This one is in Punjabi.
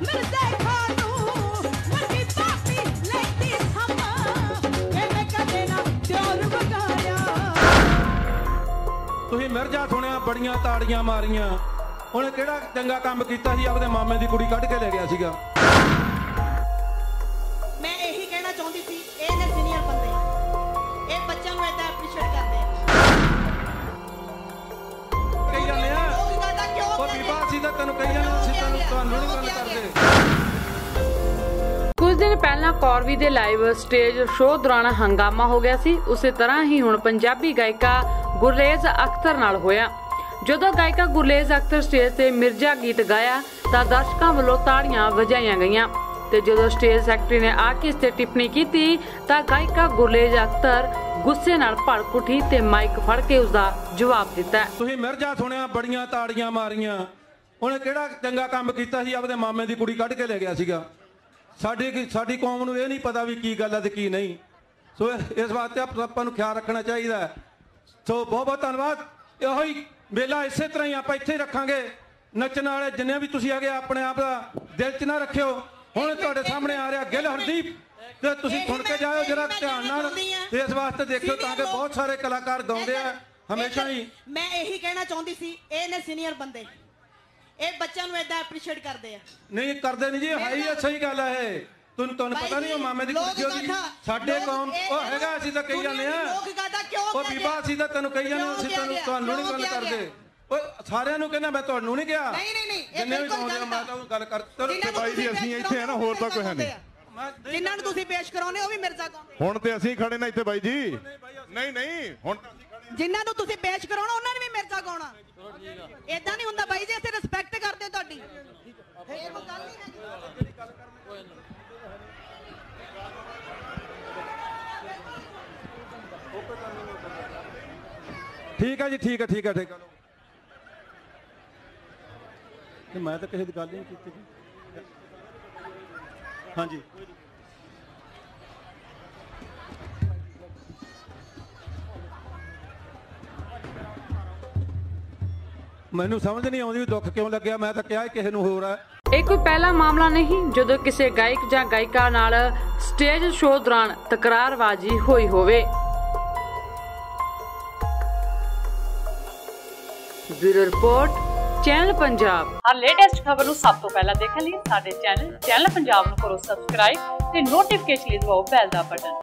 ਤੁਸੀਂ ਮਿਰਜ਼ਾ ਸੁਣਿਆ ਬੜੀਆਂ ਤਾੜੀਆਂ ਮਾਰੀਆਂ, ਉਹਨੇ ਕਿਹੜਾ ਚੰਗਾ ਕੰਮ ਕੀਤਾ ਸੀ? ਆਪਦੇ ਮਾਮੇ ਦੀ ਕੁੜੀ ਕੱਢ ਕੇ ਲੈ ਗਿਆ ਸੀਗਾ। ਮੈਂ ਇਹੀ ਕਹਿਣਾ ਚਾਹੁੰਦੀ ਸੀ, ਇਹ ਨੇ ਸੀਨੀਅਰ ਬੰਦੇ, ਇਹ ਬੱਚਿਆਂ ਨੂੰ ਏਦਾਂ ਐਪਰੀਸ਼ੀਏਟ ਕਰਦੇ ਆ। ਕਹੀ ਜਾਂਦੇ ਆ ਉਹ ਬੀਬਾ ਸੀ ਤਾਂ ਤੈਨੂੰ ਕਹੀ ਜਾਂਦੇ, ਅਸੀਂ ਤੁਹਾਨੂੰ ਨਹੀਂ ਗੱਲ ਕਰਦੇ। ਕੁਝ ਦਿਨ ਪਹਿਲਾਂ ਕੌਰਵੀ ਦੇ ਲਾਈਵ ਸਟੇਜ ਸ਼ੋਅ ਦੌਰਾਨ ਹੰਗਾਮਾ ਹੋ ਗਿਆ ਸੀ। ਉਸੇ ਤਰ੍ਹਾਂ ਹੀ ਹੁਣ ਪੰਜਾਬੀ ਗਾਇਕਾ ਗੁਰਲੇਜ਼ ਅਖਤਰ ਨਾਲ ਹੋਇਆ। ਜਦੋਂ ਗਾਇਕਾ ਗੁਰਲੇਜ਼ ਅਖਤਰ ਸਟੇਜ ਤੇ ਮਿਰਜ਼ਾ ਗੀਤ ਗਾਇਆ ਤਾਂ ਦਰਸ਼ਕਾਂ ਵੱਲੋਂ ਤਾੜੀਆਂ ਵਜਾਈਆਂ ਗਈਆਂ ਤੇ ਜਦੋਂ ਸਟੇਜ ਸੈਕਟਰੀ ਨੇ ਆ ਕੇ ਇਸ ਤੇ ਟਿੱਪਣੀ ਕੀਤੀ ਤਾਂ ਗਾਇਕਾ ਗੁਰਲੇਜ਼ ਅਖਤਰ ਗੁੱਸੇ ਨਾਲ ਭੜਕ ਉੱਠੀ ਤੇ ਮਾਈਕ ਫੜ ਕੇ ਉਸ ਦਾ ਜਵਾਬ ਦਿੱਤਾ। ਤੁਸੀਂ ਮਿਰਜ਼ਾ ਸੁਣਿਆ ਬੜੀਆਂ ਤਾੜੀਆਂ ਮਾਰੀਆਂ, ਉਹਨੇ ਕਿਹੜਾ ਚੰਗਾ ਕੰਮ ਕੀਤਾ ਸੀ? ਆਪਦੇ ਮਾਮੇ ਦੀ ਕੁੜੀ ਕੱਢ ਕੇ ਲੈ ਗਿਆ ਸੀਗਾ। ਸਾਡੀ ਕੌਮ ਨੂੰ ਇਹ ਨਹੀਂ ਪਤਾ ਵੀ ਕੀ ਗੱਲ ਹੈ ਤੇ ਕੀ ਨਹੀਂ। ਸੋ ਇਸ ਵਾਸਤੇ ਆਪਾਂ ਨੂੰ ਖਿਆਲ ਰੱਖਣਾ ਚਾਹੀਦਾ। ਸੋ ਬਹੁਤ ਬਹੁਤ ਧੰਨਵਾਦ। ਇਹੋ ਹੀ ਮੇਲਾ ਇਸੇ ਤਰ੍ਹਾਂ ਹੀ ਆਪਾਂ ਇੱਥੇ ਰੱਖਾਂਗੇ। ਨੱਚਣ ਵਾਲੇ ਜਿੰਨੇ ਵੀ ਤੁਸੀਂ ਹੈਗੇ ਆਪਣੇ ਆਪ ਦਾ ਦਿਲ 'ਚ ਨਾ ਰੱਖਿਓ। ਹੁਣ ਤੁਹਾਡੇ ਸਾਹਮਣੇ ਆ ਰਿਹਾ ਗਿੱਲ ਹਰਦੀਪ, ਤੇ ਤੁਸੀਂ ਸੁਣ ਕੇ ਜਾਇਓ ਜਰਾ ਧਿਆਨ ਨਾਲ। ਇਸ ਵਾਸਤੇ ਦੇਖਿਓ ਤਾਂ ਕਿ ਬਹੁਤ ਸਾਰੇ ਕਲਾਕਾਰ ਗਾਉਂਦੇ ਆ ਹਮੇਸ਼ਾ ਹੀ। ਮੈਂ ਇਹੀ ਕਹਿਣਾ ਚਾਹੁੰਦੀ ਸੀ, ਇਹ ਨੇ ਸੀਨੀਅਰ ਬੰਦੇ, ਇਹ ਬੱਚਿਆਂ ਨੂੰ ਏਦਾਂ ਐਪਰੀਸ਼ੀਏਟ ਕਰਦੇ ਆ। ਨਹੀਂ ਕਰਦੇ ਨਹੀਂ ਜੀ, ਹੈ ਹੀ ਸਹੀ ਗੱਲ ਹੈ ਇਹ। ਤੁਹਾਨੂੰ ਪਤਾ ਨਹੀਂ ਉਹ ਮਾਮੇ ਦੀ ਕੁੜੀ ਉਹਦੀ ਸਾਡੇ ਕੌਮ ਉਹ ਹੈਗਾ। ਅਸੀਂ ਤਾਂ ਕਹੀ ਜਾਂਦੇ ਆ ਉਹ ਬੀਬਾ ਅਸੀਂ ਤਾਂ ਤੈਨੂੰ ਕਹੀ ਜਾਂਦੇ, ਅਸੀਂ ਤੁਹਾਨੂੰ ਨਹੀਂ ਗੱਲ ਕਰਦੇ। ਉਹ ਸਾਰਿਆਂ ਨੂੰ ਕਹਿੰਦਾ, ਮੈਂ ਤੁਹਾਨੂੰ ਨਹੀਂ ਕਿਹਾ। ਜਿੰਨੇ ਵੀ ਗਾਉਂਦੇ ਆ ਮੈਂ ਤਾਂ ਗੱਲ ਕਰ। ਬਾਈ ਜੀ ਅਸੀਂ ਇੱਥੇ ਆ ਨਾ, ਹੋਰ ਤਾਂ ਕੋਈ ਹੈ ਨਹੀਂ। ਜਿਨ੍ਹਾਂ ਨੂੰ ਤੁਸੀਂ ਪੇਸ਼ ਕਰਾਉਨੇ ਉਹ ਵੀ ਮਿਰਜ਼ਾ ਗਾਉਂਦੇ। ਹੁਣ ਤੇ ਅਸੀਂ ਖੜੇ ਨਾ ਇੱਥੇ ਬਾਈ ਜੀ। ਨਹੀਂ ਹੁਣ ਜਿਨ੍ਹਾਂ ਨੂੰ ਤੁਸੀਂ ਪੇਸ਼ ਕਰਾਉਣਾ ਉਹਨਾਂ ਨੇ ਵੀ ਮਿਰਜ਼ਾ ਗਾਉਣਾ। ਏਦਾਂ ਨਹੀਂ ਹੁੰਦਾ ਬਾਈ ਜੀ, ਅਸੀਂ ਰਿਸਪੈਕਟ ਕਰਦੇ ਹਾਂ ਤੁਹਾਡੀ। ਇਹ ਕੋਈ ਗੱਲ ਨਹੀਂ ਹੈਗੀ। ਠੀਕ ਹੈ ਜੀ, ਠੀਕ ਹੈ। ਮੈਂ ਤਾਂ ਕਿਸੇ ਦੀ ਗੱਲ ਨਹੀਂ ਕੀਤੀ ਜੀ। ਹਾਂਜੀ ਮੈਨੂੰ ਸਮਝ ਨਹੀਂ ਆਉਂਦੀ ਦੁੱਖ ਕਿਉਂ ਲੱਗਿਆ। ਮੈਂ ਤਾਂ ਕਿਹਾ ਕਿਸੇ ਨੂੰ ਹੋਰ ਹੈ। ਇਹ ਕੋਈ ਪਹਿਲਾ ਮਾਮਲਾ ਨਹੀਂ ਜਦੋਂ ਕਿਸੇ ਗਾਇਕ ਜਾਂ ਗਾਇਕਾ ਨਾਲ ਸਟੇਜ ਸ਼ੋਅ ਦੌਰਾਨ ਤਕਰਾਰਬਾਜ਼ੀ ਹੋਈ ਹੋਵੇ। Bureau report, channel Punjab. ਹਰ ਲੇਟੈਸਟ ਖਬਰ ਨੂੰ ਸਭ ਤੋਂ ਪਹਿਲਾਂ ਦੇਖਣ ਲਈ ਸਾਡੇ ਚੈਨਲ ਪੰਜਾਬ ਨੂੰ ਕਰੋ ਸਬਸਕ੍ਰਾਈਬ ਤੇ ਨੋਟੀਫਿਕੇਸ਼ਨ ਲਈ ਦਬਾਓ ਬੈਲ ਦਾ ਬਟਨ।